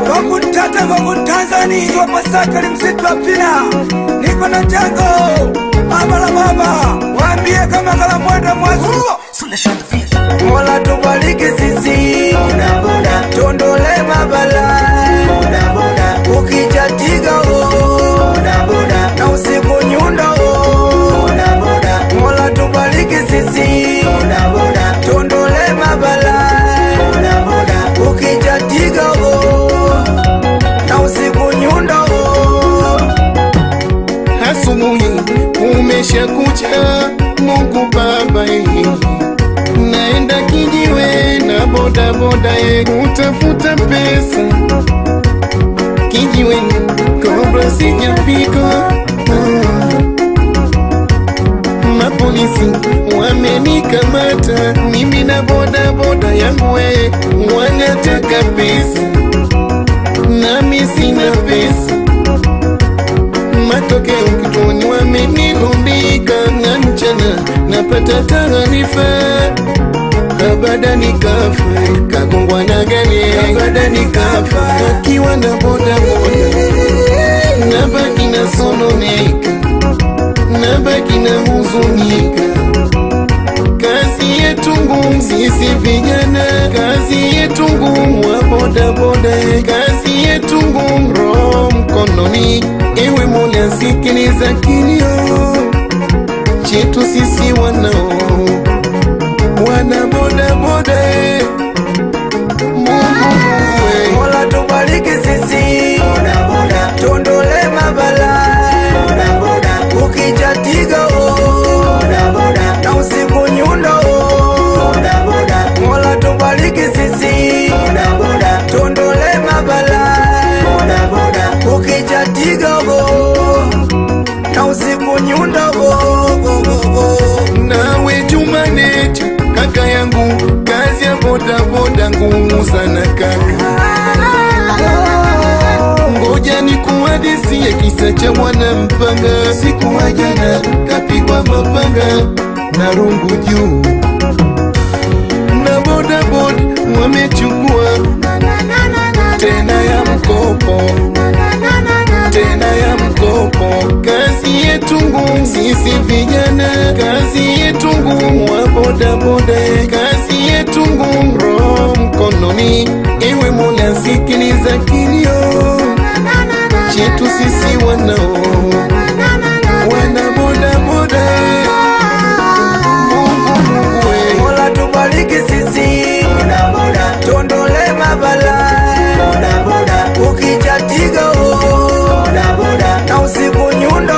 Wakutata wakutanzani Swa pasaka msitu wa pina Niko na jango Baba la baba Waambie kama kala mwenda mwazu Mola tubaliki sisi Tondole mabala Ukijatiga na usiku nyunda Mola tubaliki sisi Tondole mabala Ukijatiga na usiku nyunda Asubuhi umesha kucha Mungu baba naenda kijiwe na boda boda kutafuta pesa kijiwe kabla sijafika mapolisi wamenikamata mimi na boda boda yangu wanataka pesa nami sina pesa matokeo kituoni wamenirundika na mchana napata taarifa kabada nikafa kagongwa na gari kabada nikafa akiwa na boda boda nabaki na sononeka nabaki na huzunika kazi yetu ngumu sisi vijana kazi yetu ngumu wa boda boda kazi yetu ngumu roho mkononi ewe Mola sikiliza kilio chetu sisi wanao wana boda boda Mungu Mola tubaliki sisi Tondole mabala Ukijatiga na usiku nyunda Mola tubaliki sisi Tondole mabala Ukijatiga na usiku nyunda nawe Jumanecha kaka yangu kazi ya boda boda ngumu sana kaka ngoja nikuhadisie kisa cha mwana mpanga siku wa jana kapigwa mapanga na rungu juu na boda boda wamechukua tena ya mkopo tena ya mkopo kazi yetu ngumu sisi vijana kazi yetu ngumu wa boda boda kazi yetu ngumu roho mkononi ewe Mola sikiliza kilio chetu sisi wanao wana boda boda Mungu Mola tubaliki sisi Tondole mabala Ukijatiga na usiku nyunda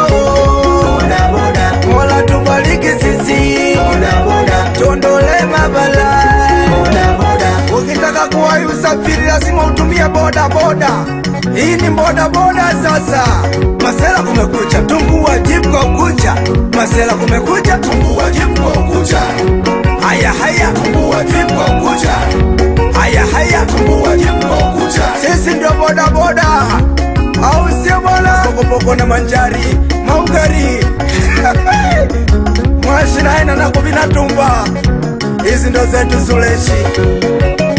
Mola tubaliki sisi Tondole mabala Ukitaka kuwahi usafiri lazima utumie boda boda Hii ni boda boda sasa Masela kumekucha tumbu wajibu kwa kucha Masela kumekucha tumbu wajibu kwa kucha Haya haya tumbu wajibu kwa kucha Haya haya tumbu wajibu kwa kucha Sisi ndio boda boda Au sio bwana Poko na manjari Maugari Mwashina haina na kubina tumba Hizi ndo zetu Zuleshi